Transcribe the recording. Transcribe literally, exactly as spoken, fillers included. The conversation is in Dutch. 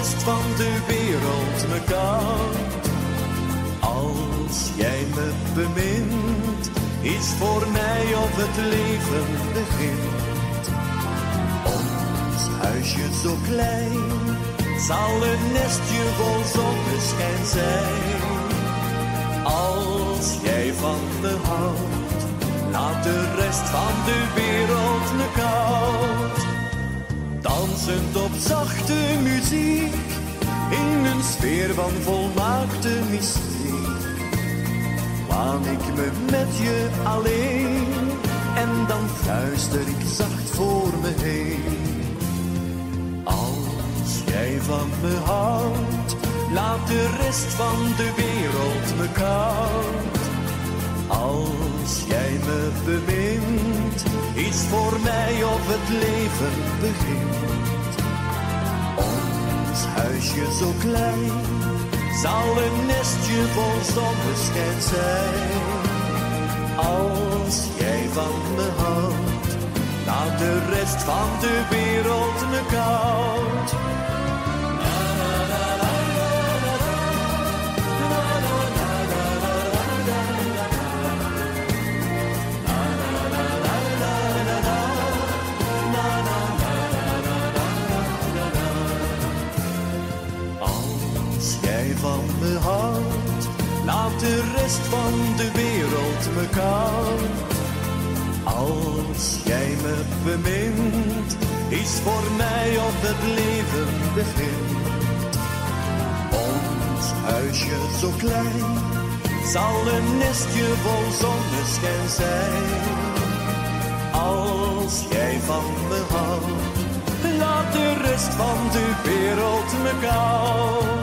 rest van de wereld me koud. Als jij me bemint, is voor mij of het leven begint. Ons huisje zo klein, zal een nestje vol zonneschijn zijn. Als jij van me houdt, laat de rest van de wereld me koud. Dansend op zachte muziek, in een sfeer van volmaakte mystiek, waan ik me met je alleen, en dan fluister ik zacht voor me heen. Als jij van me houdt, laat de rest van de wereld me koud. Als jij me bemint, is voor mij of het leven begint. Ons huisje zo klein, zal een nestje vol zonneschijn zijn. Als jij van me houdt, laat de rest van de wereld me koud. Van me houdt, laat de rest van de wereld me koud. Als jij me bemint, is voor mij of het leven begint. Ons huisje zo klein, zal een nestje vol zonneschijn zijn. Als jij van me houdt, laat de rest van de wereld me koud.